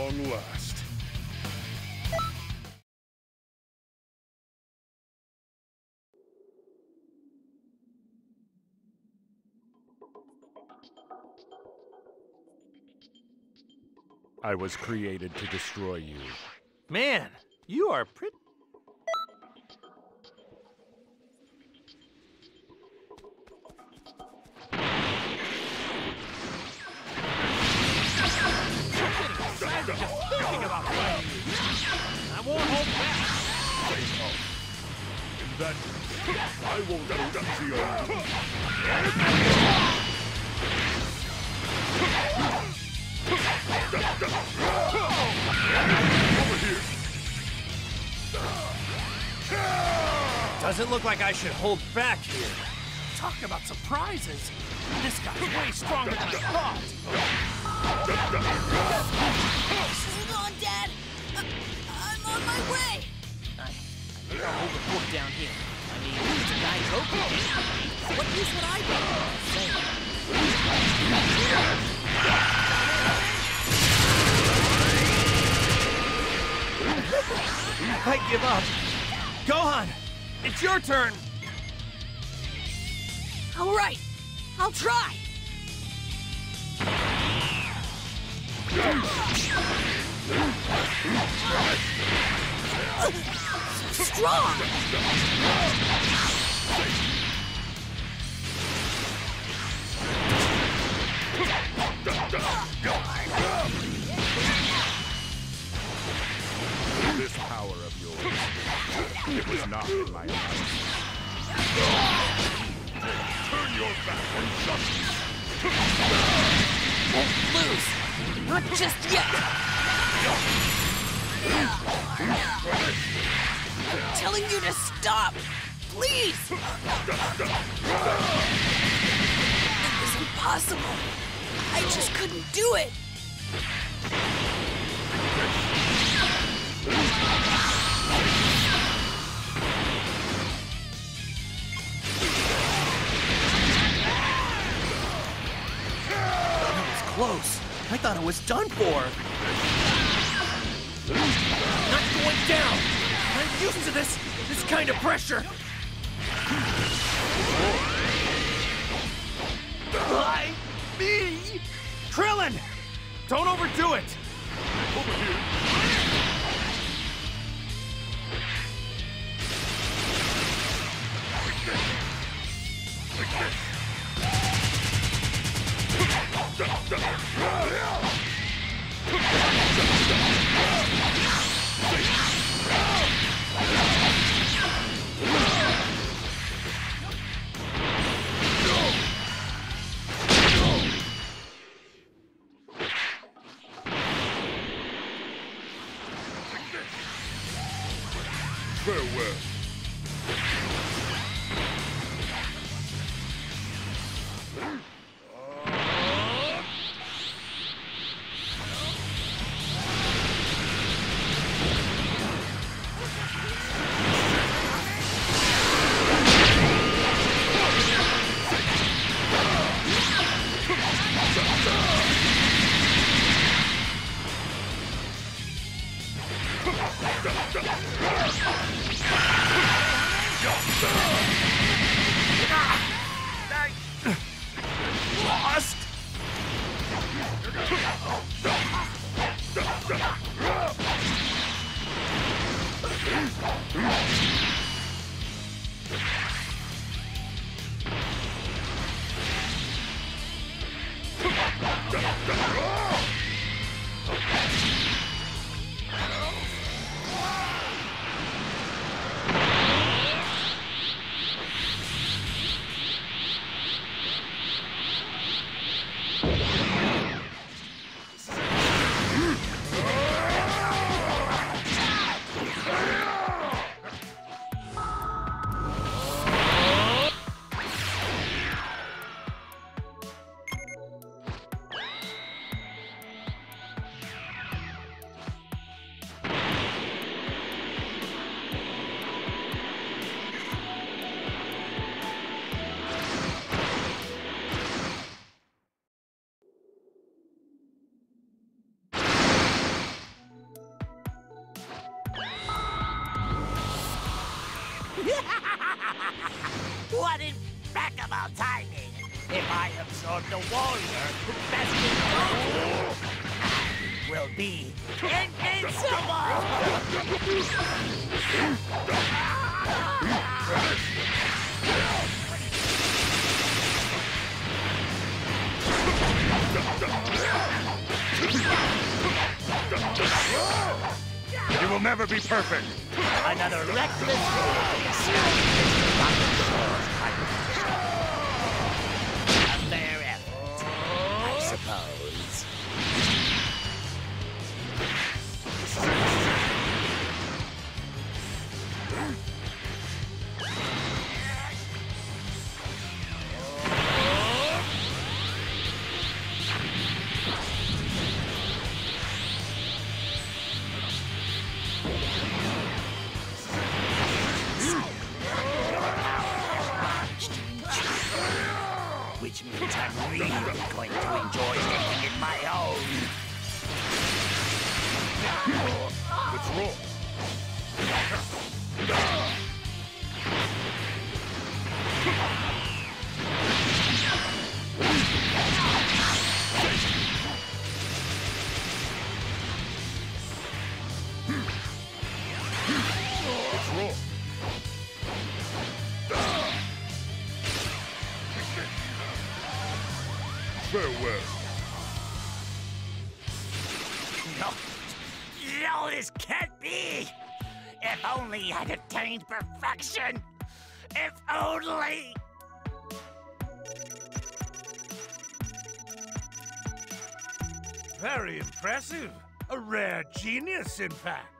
long last. I was created to destroy you. Man, you are pretty... Just thinking about fighting you. I won't hold back. In that case, I won't step to your... Over here. Doesn't look like I should hold back here. Talk about surprises. This guy's way stronger than I thought. Hold on, Dad. I'm on my way. I think I'll hold the fort down here. I mean, it's a guy's open. What use would I be? I give up. Gohan, it's your turn. All right, I'll try. Strong! This power of yours, it was not in my hands. Turn your back on justice. Won't lose. Not just yet. I'm telling you to stop. Please. It was impossible. I just couldn't do it. That was close. I thought it was done for. Not going down. I'm used to this kind of pressure. Why me? Krillin! Don't overdo it. Over here. Farewell. Lost. What impeccable timing! If I absorb the warrior who best in will be invincible! You will never be perfect. Another reckless a fair effort, I suppose. Which means I'm really going to enjoy making it my own. Let's roll. Let's roll. Farewell. No, this can't be! If only I'd attained perfection! If only! Very impressive. A rare genius, in fact.